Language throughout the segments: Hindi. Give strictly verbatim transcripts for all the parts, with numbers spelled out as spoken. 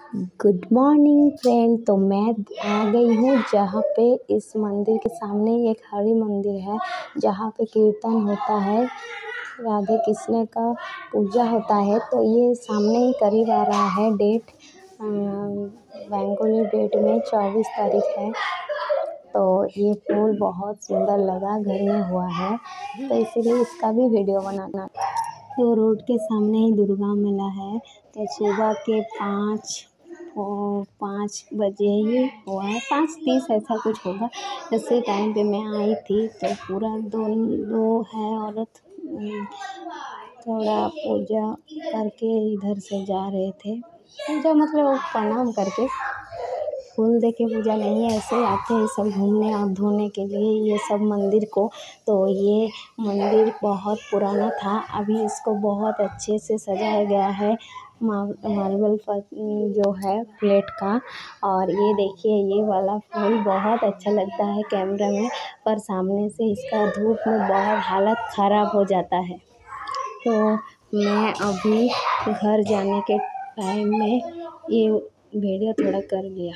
Good morning friend. तो मैं आ गई हूँ जहाँ पे इस मंदिर के सामने एक हरि मंदिर है जहाँ पे कीर्तन होता है, राधे कृष्ण का पूजा होता है। तो ये सामने ही करीब आ रहा है डेट, बेंगोली डेट में चौबीस तारीख है। तो ये फूल बहुत सुंदर लगा, घर में हुआ है तो इसीलिए इसका भी वीडियो बनाना। तो रोड के सामने ही दुर्गा मेला है। तो सुबह के पाँच और पाँच बजे ही हुआ है, पाँच तीस ऐसा कुछ होगा। इसी टाइम पे मैं आई थी तो पूरा दो दो है औरत थोड़ा पूजा करके इधर से जा रहे थे। पूजा मतलब प्रणाम करके, फूल दे के पूजा नहीं है, ऐसे आते हैं सब घूमने और धोने के लिए ये सब मंदिर को। तो ये मंदिर बहुत पुराना था, अभी इसको बहुत अच्छे से सजाया गया है मार्बल जो है प्लेट का। और ये देखिए ये वाला फूल बहुत अच्छा लगता है कैमरा में, पर सामने से इसका धूप में बहुत हालत ख़राब हो जाता है। तो मैं अभी घर जाने के टाइम में ये वीडियो थोड़ा कर लिया।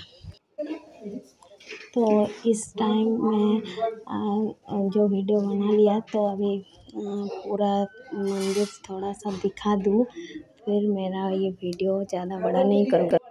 तो इस टाइम में जो वीडियो बना लिया तो अभी पूरा मंदिर थोड़ा सा दिखा दूँ, फिर मेरा ये वीडियो ज़्यादा बड़ा नहीं करूँगा।